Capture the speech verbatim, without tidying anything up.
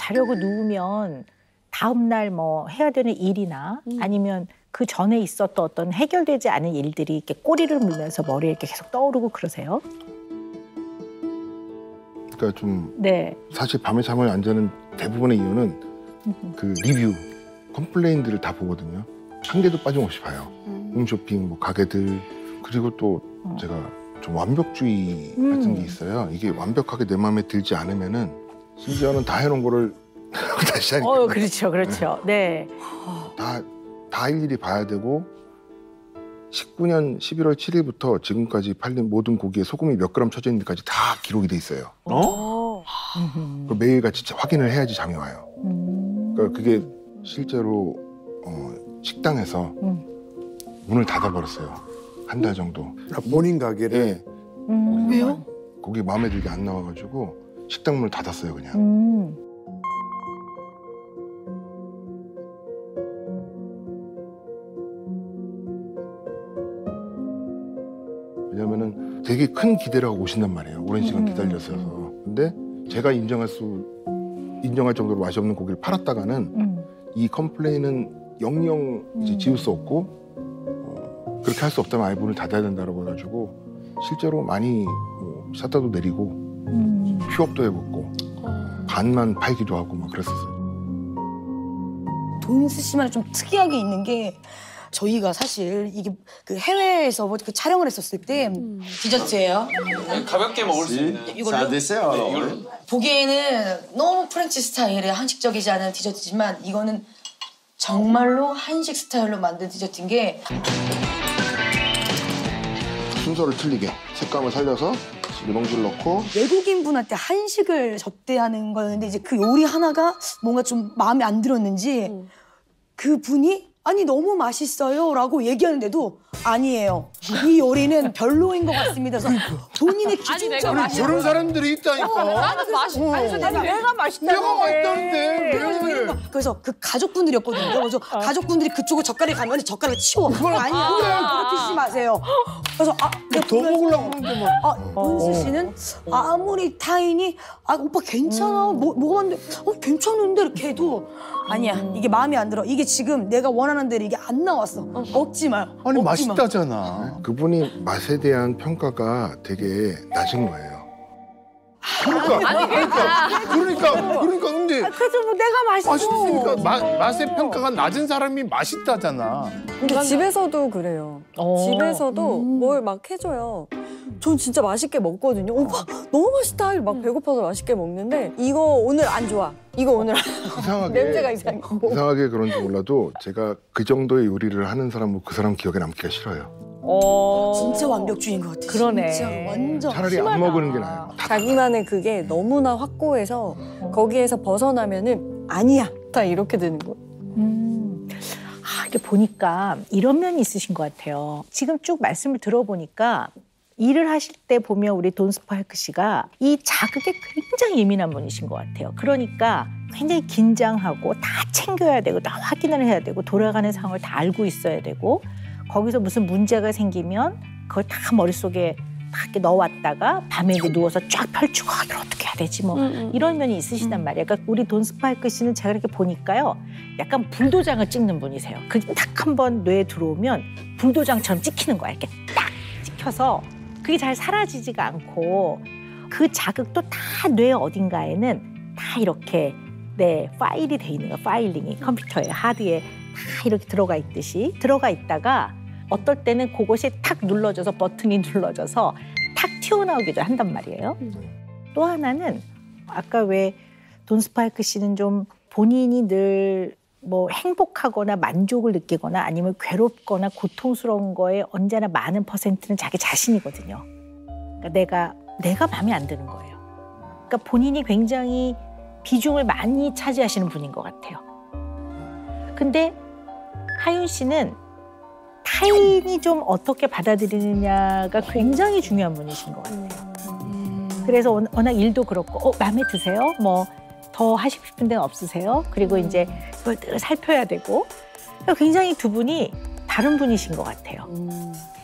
자려고 누우면 다음날 뭐 해야 되는 일이나 음. 아니면 그 전에 있었던 어떤 해결되지 않은 일들이 이렇게 꼬리를 물면서 머리에 이렇게 계속 떠오르고 그러세요? 그러니까 좀 네. 사실 밤에 잠을 안 자는 대부분의 이유는 그 리뷰, 컴플레인들을 다 보거든요. 한 개도 빠짐없이 봐요. 음. 홈쇼핑, 뭐 가게들, 그리고 또 어. 제가 좀 완벽주의 음. 같은 게 있어요. 이게 완벽하게 내 마음에 들지 않으면은 심지어는 다 해놓은 거를 다시 하니까. 어, 그렇죠, 그렇죠. 네. 다, 다 일일이 봐야 되고 십구 년 십일월 칠일부터 지금까지 팔린 모든 고기에 소금이 몇 그램 쳐져 있는지까지 다 기록이 돼 있어요. 어? 매일같이 확인을 해야지 잠이 와요. 음. 그러니까 그게 실제로 어, 식당에서 음. 문을 닫아버렸어요. 한 달 정도. 아, 본인 가게를? 네. 음. 왜요? 고기 마음에 들게 안 나와가지고 식당 문을 닫았어요, 그냥. 음. 왜냐면은 되게 큰 기대를 하고 오신단 말이에요. 오랜 시간 음. 기다려서. 근데 제가 인정할 수, 인정할 정도로 맛이 없는 고기를 팔았다가는 음. 이 컴플레인은 영영 이제 지울 수 없고 어, 그렇게 할 수 없다면 아예 문을 닫아야 된다고 해가지고 실제로 많이 뭐 샷다도 내리고 음. 휴업도 해봤고 어. 반만 팔기도 하고 막 그랬었어요. 돈스 씨만 좀 특이하게 있는 게 저희가 사실 이게 그 해외에서 그 촬영을 했었을 때 음. 디저트예요. 가볍게 먹을 수 있는. 이걸로? 잘 됐어요. 네, 이걸로. 보기에는 너무 프렌치 스타일의 한식적이지 않은 디저트지만 이거는 정말로 한식 스타일로 만든 디저트인 게 순서를 틀리게 색감을 살려서 레몬즙 넣고 외국인 분한테 한식을 접대하는 거였는데 이제 그 요리 하나가 뭔가 좀 마음에 안 들었는지 음. 그 분이 아니 너무 맛있어요 라고 얘기하는데도 아니에요. 이 요리는 별로인 것 같습니다. 그래서 본인의 기준점을 아니, 저런 사람들이 있다니까. 어, 나는 맛있 어. 아니, 내가 맛있다는데. 내가 맛있다는데. 그래서, 그래서 그 가족분들이었거든요. 그래서 어. 가족분들이 그쪽을 젓가락에 가면 젓가락을 치워. 그걸 아니야. 아. 그렇게 하지 마세요. 그래서 아, 더 먹으려고 그러는데 뭐. 아, 본스 씨는 아무리 타인이 아 오빠 괜찮아. 뭐 먹었는데 어 괜찮은데 이렇게 해도 아니야. 이게 마음에 안 들어. 이게 지금 내가 원하는 대로 이게 안 나왔어. 먹지 마. 아니 먹지 맛있다잖아. 마. 그분이 맛에 대한 평가가 되게 낮은 거예요. 그러니까, 아니, 그러니까, 그러니까, 그러니까, 근데. 아, 그래도 뭐 내가 맛있어. 맛있으니까 마, 맛의 평가가 낮은 사람이 맛있다잖아. 근데 집에서도 그래요. 어. 집에서도 음. 뭘 막 해줘요. 전 진짜 맛있게 먹거든요. 오빠 너무 맛있다. 막 배고파서 맛있게 먹는데 이거 오늘 안 좋아. 이거 오늘 이상하게 냄새가 이상해. 이상하게 그런지 몰라도 제가 그 정도의 요리를 하는 사람은 그 사람 기억에 남기가 싫어요. 어. 진짜 완벽주의인 것 같아. 그러네. 진짜 완전. 차라리 심하다. 안 먹는 게 나아요. 자기만의 그게 너무나 확고해서 거기에서 벗어나면은 아니야. 다 이렇게 되는 거. 음. 아, 이게 보니까 이런 면이 있으신 것 같아요. 지금 쭉 말씀을 들어보니까 일을 하실 때 보면 우리 돈스파이크 씨가 이 자극에 굉장히 예민한 분이신 것 같아요. 그러니까 굉장히 긴장하고 다 챙겨야 되고 다 확인을 해야 되고 돌아가는 상황을 다 알고 있어야 되고 거기서 무슨 문제가 생기면 그걸 다 머릿속에 다 이렇게 넣어왔다가 밤에 이제 누워서 쫙 펼치고 아, 이걸 어떻게 해야 되지 뭐 음, 이런 면이 있으시단 말이에요. 그러니까 우리 돈스파이크 씨는 제가 이렇게 보니까요. 약간 불도장을 찍는 분이세요. 그게 딱 한 번 뇌에 들어오면 불도장처럼 찍히는 거야. 이렇게 딱 찍혀서 그게 잘 사라지지가 않고 그 자극도 다 뇌 어딘가에는 다 이렇게 네 파일이 돼 있는 거야. 파일링이 컴퓨터에 하드에 다 이렇게 들어가 있듯이 들어가 있다가 어떨 때는 그것이 탁 눌러져서 버튼이 눌러져서 탁 튀어나오기도 한단 말이에요. 또 하나는 아까 왜 돈스파이크 씨는 좀 본인이 늘 뭐 행복하거나 만족을 느끼거나 아니면 괴롭거나 고통스러운 거에 언제나 많은 퍼센트는 자기 자신이거든요. 그러니까 내가 내가 마음에 안 드는 거예요. 그러니까 본인이 굉장히 비중을 많이 차지하시는 분인 것 같아요. 근데 하윤 씨는 타인이 좀 어떻게 받아들이느냐가 굉장히 중요한 분이신 것 같아요. 그래서 워낙 일도 그렇고 어, 마음에 드세요? 뭐 더 하시고 싶은 데는 없으세요? 그리고 이제 그걸 늘 살펴야 되고 굉장히 두 분이 다른 분이신 것 같아요.